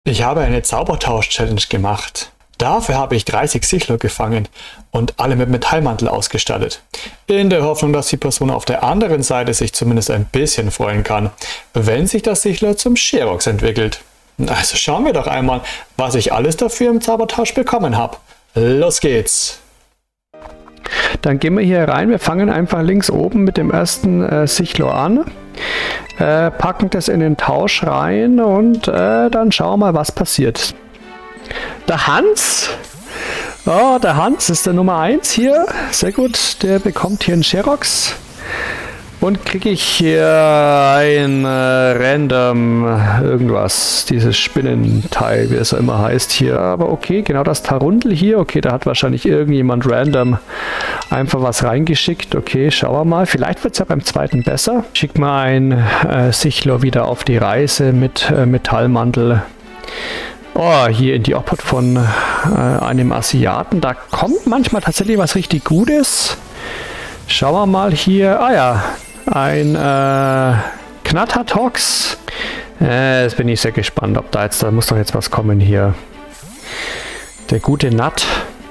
Ich habe eine Zaubertausch-Challenge gemacht. Dafür habe ich 30 Sichler gefangen und alle mit Metallmantel ausgestattet. In der Hoffnung, dass die Person auf der anderen Seite sich zumindest ein bisschen freuen kann, wenn sich das Sichler zum Sherox entwickelt. Also schauen wir doch einmal, was ich alles dafür im Zaubertausch bekommen habe. Los geht's! Dann gehen wir hier rein. Wir fangen einfach links oben mit dem ersten Sichlo an. Packen das in den Tausch rein und dann schauen wir mal, was passiert. Der Hans. Oh, der Hans ist der Nummer 1 hier. Sehr gut. Der bekommt hier einen Sherox. Und kriege ich hier ein Random irgendwas, dieses Spinnenteil, wie es auch immer heißt hier. Aber okay, genau das Tarundel hier. Okay, da hat wahrscheinlich irgendjemand random einfach was reingeschickt. Okay, schauen wir mal. Vielleicht wird es ja beim zweiten besser. Schick mal ein Sichlo wieder auf die Reise mit Metallmantel. Oh, hier in die Obhut von einem Asiaten. Da kommt manchmal tatsächlich was richtig Gutes. Schauen wir mal hier. Ah ja. Ein Knattertox. Jetzt bin ich sehr gespannt, ob da muss doch jetzt was kommen hier. Der gute Nat.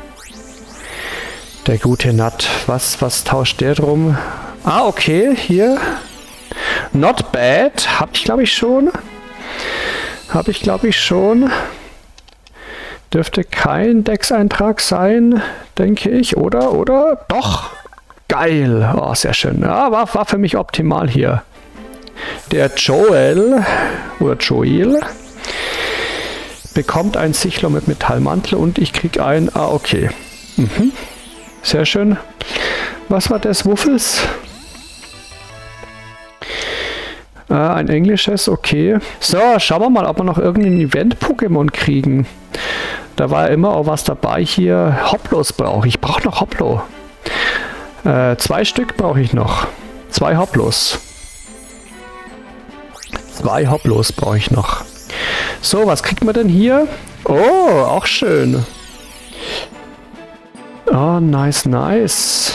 Der gute Nat. Was tauscht der drum? Ah, okay, hier. Not bad. Hab ich glaube ich schon. Dürfte kein Dex-Eintrag sein, denke ich, oder? Doch! Geil! Oh, sehr schön. Ja, war für mich optimal hier. Der Joel bekommt ein Sichlo mit Metallmantel und ich krieg ein... Ah, okay. Mhm. Sehr schön. Was war das? Wuffels? Ein englisches, okay. So, schauen wir mal, ob wir noch irgendein Event-Pokémon kriegen. Da war ja immer auch was dabei hier. Hoplos brauche ich. Ich brauche noch Hoplo. 2 Stück brauche ich noch. 2 Hoplos. 2 Hoplos brauche ich noch. So, was kriegt man denn hier? Oh, auch schön. Oh, nice, nice.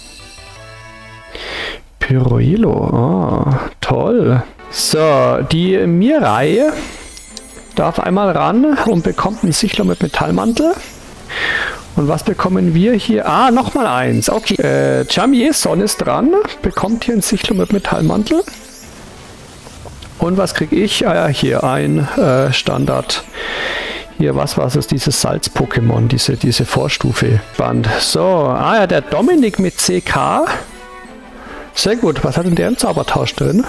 Pyroilo. Oh, toll. So, die Mirai darf einmal ran und bekommt ein Sichlo mit Metallmantel. Und was bekommen wir hier? Ah, nochmal eins. Okay. Jamieson ist dran. Bekommt hier ein Sichlo mit Metallmantel. Und was kriege ich? Ah ja, hier ein Standard. Hier, was ist dieses Salz-Pokémon? Diese Vorstufe. Band. So, ah ja, der Dominik mit CK. Sehr gut. Was hat denn der im Zaubertausch drin?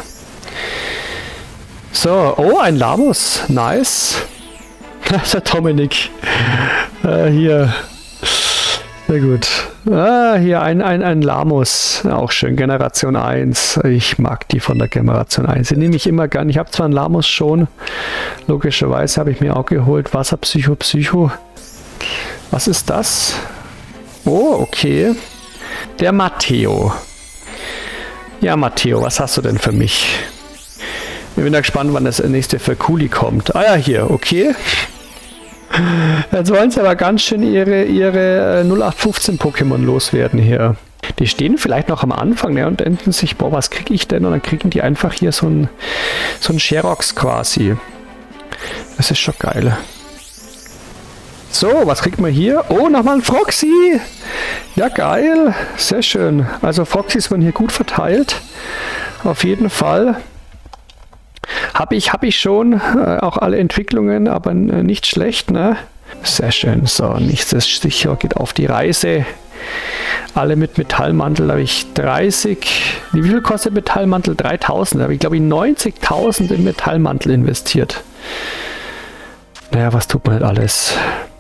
So, oh, ein Lamus. Nice. Das ist der Dominik. Hier. Sehr gut. Ah, hier ein Lamus. Auch schön. Generation 1. Ich mag die von der Generation 1. Die nehme ich immer gern. Ich habe zwar einen Lamus schon. Logischerweise habe ich mir auch geholt. Wasserpsycho. Was ist das? Oh, okay. Der Matteo. Ja, Matteo, was hast du denn für mich? Ich bin da gespannt, wann das nächste für Kuli kommt. Ah ja, hier. Okay. Jetzt wollen sie aber ganz schön ihre 0815 Pokémon loswerden hier. Die stehen vielleicht noch am Anfang, ne, und denken sich, boah, was kriege ich denn? Und dann kriegen die einfach hier so ein Sherox quasi. Das ist schon geil. So, was kriegt man hier? Oh, nochmal ein Froxy! Ja, geil. Sehr schön. Also Froxys werden hier gut verteilt. Auf jeden Fall. Hab ich schon auch alle Entwicklungen, aber nicht schlecht, ne? Sehr schön. So, nächstes Sicher geht auf die Reise. Alle mit Metallmantel, da habe ich 30. Wie viel kostet Metallmantel? 3000. Da habe ich, glaube ich, 90.000 in Metallmantel investiert. Naja, was tut man nicht alles?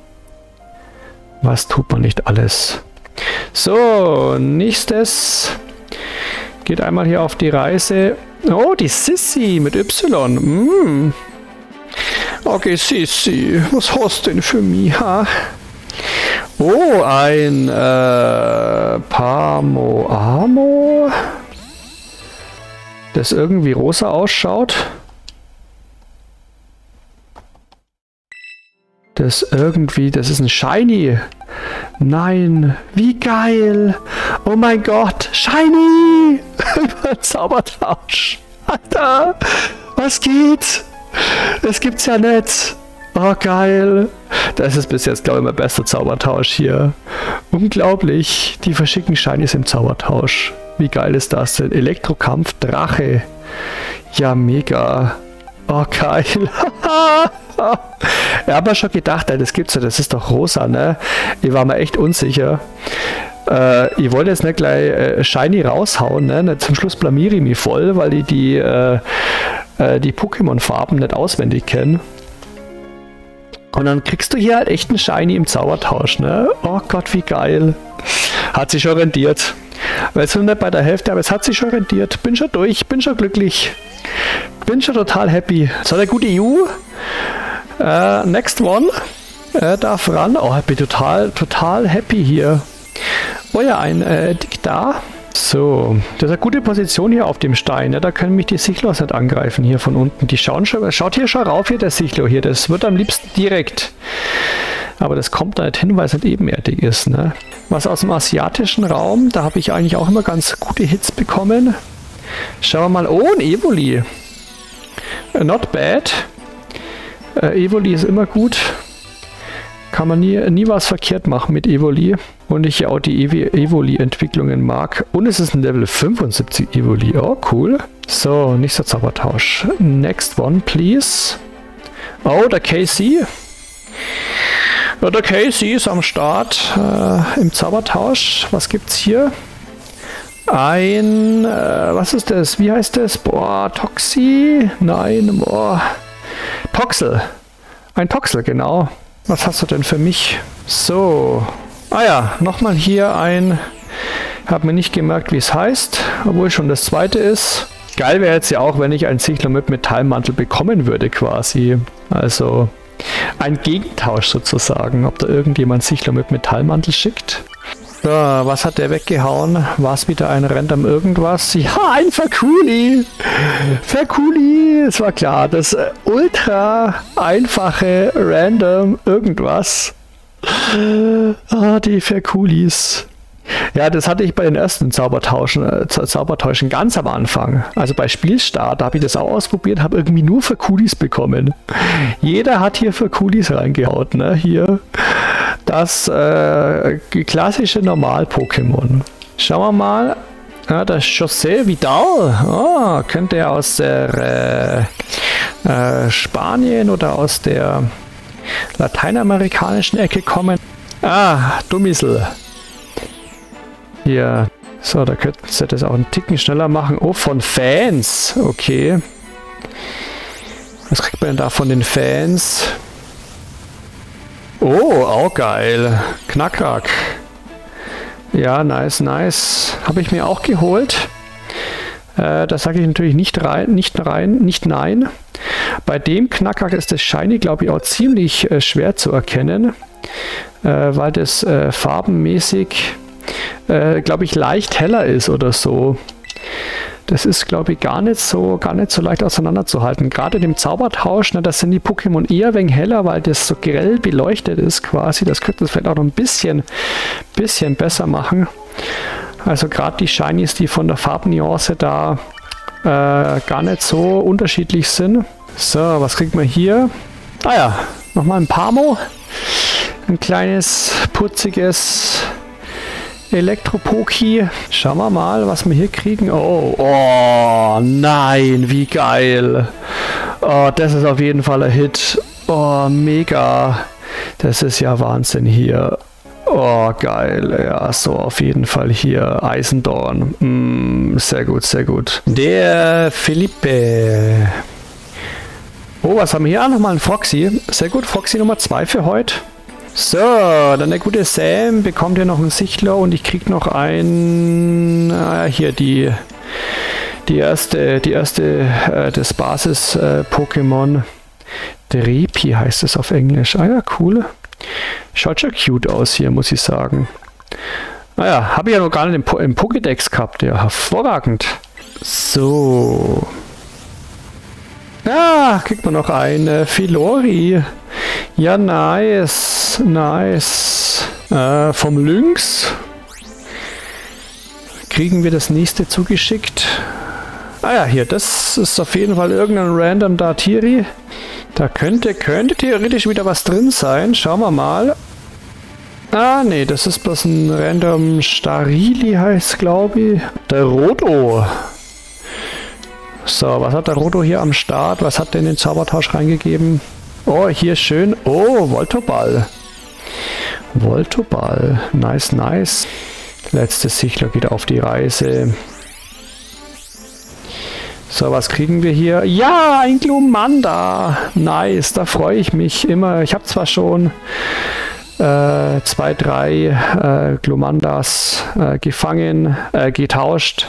Was tut man nicht alles? So, nächstes geht einmal hier auf die Reise. Oh, die Sissi mit Y. Mm. Okay, Sissi, was hast du denn für mich, ha? Oh, ein Pamoamo, das irgendwie rosa ausschaut. Das ist ein Shiny. Nein, wie geil. Oh mein Gott, Shiny. Zaubertausch. Alter, was geht? Das gibt's ja nicht. Oh, geil. Das ist bis jetzt, glaube ich, mein bester Zaubertausch hier. Unglaublich. Die verschicken Shinies im Zaubertausch. Wie geil ist das denn? Elektrokampf, Drache. Ja, mega. Oh, geil. Ich habe mir schon gedacht, das gibt's ja, das ist doch rosa, ne? Ich war mir echt unsicher. Ich wollte jetzt nicht gleich Shiny raushauen, ne? Zum Schluss blamiere ich mich voll, weil ich die Pokémon-Farben nicht auswendig kenne. Und dann kriegst du hier halt echt einen Shiny im Zaubertausch, ne? Oh Gott, wie geil. Hat sich schon rentiert. Weil es nur nicht bei der Hälfte, aber es hat sich schon rentiert. Bin schon durch, bin schon glücklich. Bin schon total happy. So, der gute Ju. Next one. Darf ran. Oh, ich bin total happy hier. Oh ja, ein Dick da. So, das ist eine gute Position hier auf dem Stein. Ne? Da können mich die Sichlos nicht angreifen hier von unten. Die schaut hier schon rauf hier, der Sichlo hier. Das wird am liebsten direkt. Aber das kommt da nicht hin, weil es nicht ebenerdig ist. Ne? Was aus dem asiatischen Raum, da habe ich eigentlich auch immer ganz gute Hits bekommen. Schauen wir mal. Oh, ein Evoli. Not bad. Evoli ist immer gut. Kann man nie was verkehrt machen mit Evoli. Und ich auch die Evoli-Entwicklungen mag. Und es ist ein Level 75 Evoli. Oh, cool. So, nächster Zaubertausch. Next one, please. Oh, der KC. Ja, der KC ist am Start im Zaubertausch. Was gibt's hier? Was ist das? Wie heißt das? Boah, Toxi? Nein, boah. Toxel. Ein Toxel, genau. Was hast du denn für mich? So. Ah ja, nochmal hier ein... Hab mir nicht gemerkt, wie es heißt, obwohl schon das zweite ist. Geil wäre jetzt ja auch, wenn ich ein Sichlo mit Metallmantel bekommen würde quasi. Also ein Gegentausch sozusagen, ob da irgendjemand Sichlo mit Metallmantel schickt. So, was hat der weggehauen? War es wieder ein Random irgendwas? Ja, ein Ferkuli! Ferkuli! Es war klar, das ultra einfache Random irgendwas. Ah, die Ferkulis. Ja, das hatte ich bei den ersten Zaubertauschen ganz am Anfang. Also bei Spielstart habe ich das auch ausprobiert, habe irgendwie nur Ferkulis bekommen. Jeder hat hier Ferkulis reingehaut, ne? Hier das klassische Normal-Pokémon. Schauen wir mal. Ja, das José Vidal. Oh, könnte er aus der Spanien oder aus der lateinamerikanischen Ecke kommen. Ah, Dummisel. Hier. So, da könnten sie das auch einen Ticken schneller machen. Oh, von Fans. Okay. Was kriegt man denn da von den Fans? Oh, auch geil. Knackrack. Ja, nice, nice. Habe ich mir auch geholt. Da sage ich natürlich nicht nein. Bei dem Knackrack ist das Shiny, glaube ich, auch ziemlich schwer zu erkennen, weil das farbenmäßig, glaube ich, leicht heller ist oder so. Das ist, glaube ich, gar nicht so leicht auseinanderzuhalten. Gerade in dem Zaubertausch, ne, das sind die Pokémon eher ein wenig heller, weil das so grell beleuchtet ist quasi. Das könnte es vielleicht auch noch ein bisschen besser machen. Also gerade die Shinies, die von der Farbnuance da gar nicht so unterschiedlich sind. So, was kriegt man hier? Ah ja, nochmal ein Pamo. Ein kleines, putziges Elektropoki. Schauen wir mal, was wir hier kriegen. Oh, nein, wie geil. Oh, das ist auf jeden Fall ein Hit. Oh, mega. Das ist ja Wahnsinn hier. Oh, geil. Ja, so auf jeden Fall hier. Eisendorn. Sehr gut, sehr gut. Der Felipe. Oh, was haben wir hier? Nochmal ein Foxy. Sehr gut, Foxy Nummer 2 für heute. So, dann der gute Sam bekommt ja noch ein Sichlo und ich krieg noch ein... hier die erste des Basis-Pokémon. Drepi heißt es auf Englisch. Ah ja, cool. Schaut schon cute aus hier, muss ich sagen. Naja, habe ich ja noch gar nicht im Pokédex gehabt. Ja, hervorragend. So. Ah, kriegt man noch ein Filori. Ja, nice. Nice. Vom Lynx kriegen wir das nächste zugeschickt. Ah ja, hier, das ist auf jeden Fall irgendein random Dartiri. Da könnte theoretisch wieder was drin sein. Schauen wir mal. Ah, nee, das ist bloß ein random Starili, heißt glaube ich. Der Roto. So, was hat der Roto hier am Start? Was hat der in den Zaubertausch reingegeben? Oh, hier schön. Oh, Voltoball. Voltoball. Nice, nice. Letztes Sichler geht auf die Reise. So, was kriegen wir hier? Ja, ein Glumanda. Nice, da freue ich mich immer. Ich habe zwar schon 2, 3 Glumandas gefangen, getauscht.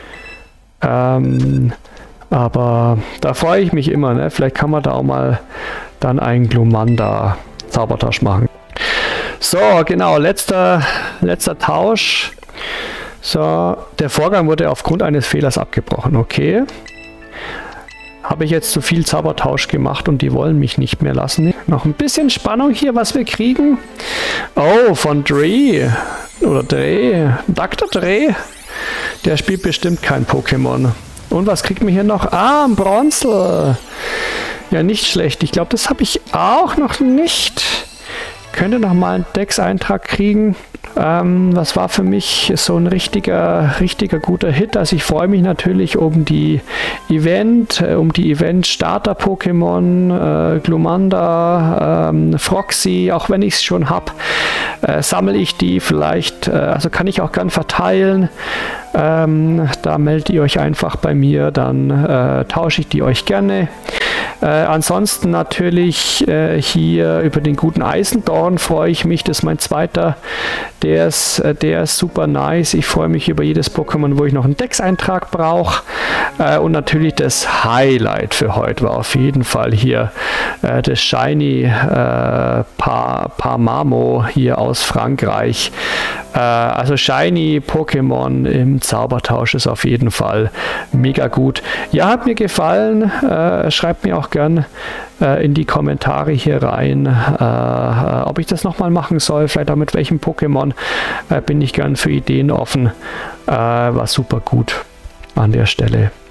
Aber da freue ich mich immer. Ne? Vielleicht kann man da auch mal dann einen Glumanda-Zaubertausch machen. So, genau, letzter Tausch. So, der Vorgang wurde aufgrund eines Fehlers abgebrochen. Okay. Habe ich jetzt zu viel Zaubertausch gemacht und die wollen mich nicht mehr lassen. Noch ein bisschen Spannung hier, was wir kriegen. Oh, von Dre. Oder Dre. Dr. Dre. Der spielt bestimmt kein Pokémon. Und was kriegt man hier noch? Ah, ein Bronzel. Ja, nicht schlecht. Ich glaube, das habe ich auch noch nicht. Könnte noch mal einen Dex-Eintrag kriegen. Das war für mich so ein richtiger guter Hit. Also ich freue mich natürlich um die Event-Starter-Pokémon, Glumanda, Froxy, auch wenn ich es schon habe, sammle ich die vielleicht, also kann ich auch gern verteilen. Da meldet ihr euch einfach bei mir, dann tausche ich die euch gerne. Ansonsten natürlich hier über den guten Eisendorn freue ich mich, das ist mein zweiter, der ist super nice. Ich freue mich über jedes Pokémon, wo ich noch einen Dex-Eintrag brauche. Und natürlich das Highlight für heute war auf jeden Fall hier das Shiny Parmamo hier aus Frankreich. Also Shiny Pokémon im Zaubertausch ist auf jeden Fall mega gut. Ja, hat mir gefallen. Schreibt mir auch gern in die Kommentare hier rein, ob ich das nochmal machen soll, vielleicht auch mit welchem Pokémon. Bin ich gern für Ideen offen. War super gut an der Stelle.